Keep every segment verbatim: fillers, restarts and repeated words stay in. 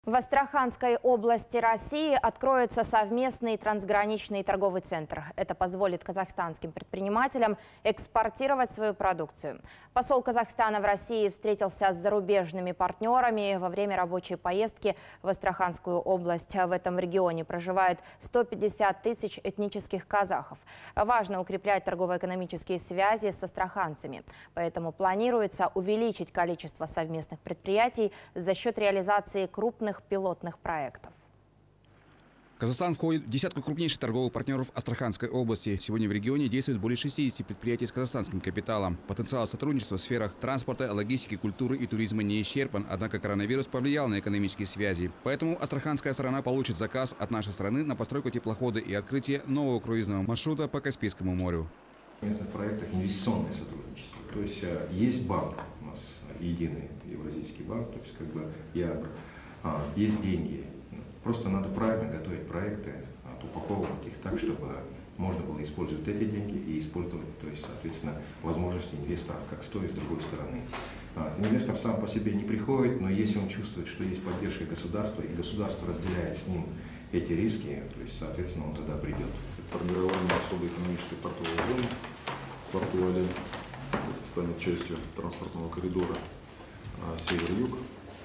В Астраханской области России откроется совместный трансграничный торговый центр. Это позволит казахстанским предпринимателям экспортировать свою продукцию. Посол Казахстана в России встретился с зарубежными партнерами во время рабочей поездки в Астраханскую область. В этом регионе проживает сто пятьдесят тысяч этнических казахов. Важно укреплять торгово-экономические связи с астраханцами. Поэтому планируется увеличить количество совместных предприятий за счет реализации крупных пилотных проектов. Казахстан входит в десятку крупнейших торговых партнеров Астраханской области. Сегодня в регионе действует более шестидесяти предприятий с казахстанским капиталом. Потенциал сотрудничества в сферах транспорта, логистики, культуры и туризма не исчерпан, однако коронавирус повлиял на экономические связи. Поэтому астраханская сторона получит заказ от нашей страны на постройку теплохода и открытие нового круизного маршрута по Каспийскому морю. В местных проектах инвестиционное сотрудничество. То есть есть банк, у нас единый евразийский банк, то есть как бы ЯБР. А, есть деньги. Просто надо правильно готовить проекты, упаковывать их так, чтобы можно было использовать эти деньги и использовать, то есть, соответственно, возможности инвесторов как с той и с другой стороны. А, инвестор сам по себе не приходит, но если он чувствует, что есть поддержка государства, и государство разделяет с ним эти риски, то есть, соответственно, он тогда придет. Формирование особой экономической портовой зоны в порту Ален станет частью транспортного коридора север-юг.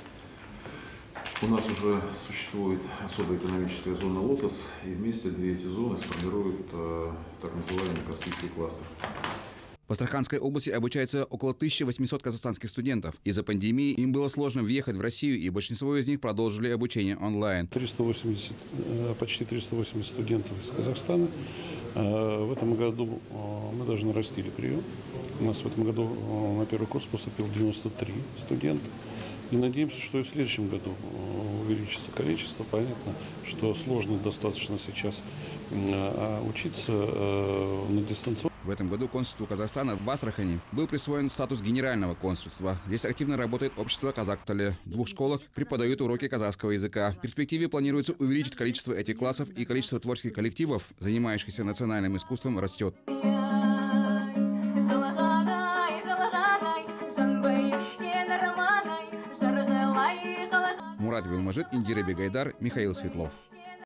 У нас уже существует особая экономическая зона «Лотос», и вместе две эти зоны сформируют э, так называемый Каспийский кластер. В Астраханской области обучается около тысячи восьмисот казахстанских студентов. Из-за пандемии им было сложно въехать в Россию, и большинство из них продолжили обучение онлайн. триста восемьдесят, почти триста восемьдесят студентов из Казахстана. В этом году мы даже нарастили прием. У нас в этом году на первый курс поступило девяносто три студента. И надеемся, что и в следующем году увеличится количество. Понятно, что сложно достаточно сейчас учиться на дистанционном. В этом году консульству Казахстана в Астрахани был присвоен статус генерального консульства. Здесь активно работает общество «Казахтале». В двух школах преподают уроки казахского языка. В перспективе планируется увеличить количество этих классов, и количество творческих коллективов, занимающихся национальным искусством, растет. Мурат Билмажит, Индира Бегайдар, Михаил Светлов.